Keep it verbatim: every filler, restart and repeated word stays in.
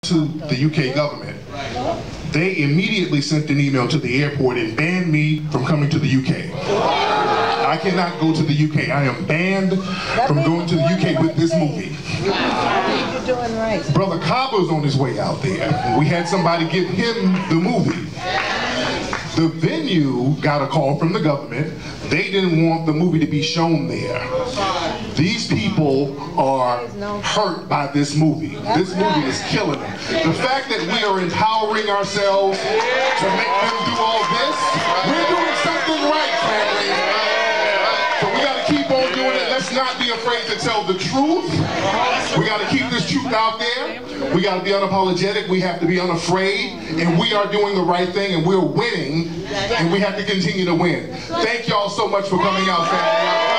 to the U K government, they immediately sent an email to the airport and banned me from coming to the U K. I cannot go to the U K. I am banned from going to the U K with this movie. You're doing right. Brother Kaba's on his way out there. We had somebody give him the movie. The venue got a call from the government. They didn't want the movie to be shown there. These people are hurt by this movie. This movie is killing them. The fact that we are empowering ourselves to make them do all this, we're doing something right, family. So we got to keep on doing it. Let's not be afraid to tell the truth. We got to keep this truth out there. We got to be unapologetic. We have to be unafraid. And we are doing the right thing, and we're winning. And we have to continue to win. Thank y'all so much for coming out, family.